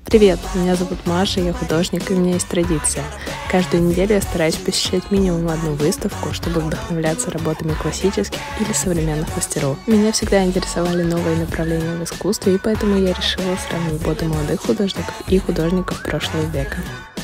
Привет, меня зовут Маша, я художник, и у меня есть традиция. Каждую неделю я стараюсь посещать минимум одну выставку, чтобы вдохновляться работами классических или современных мастеров. Меня всегда интересовали новые направления в искусстве, и поэтому я решила сравнить работы молодых художников и художников прошлого века.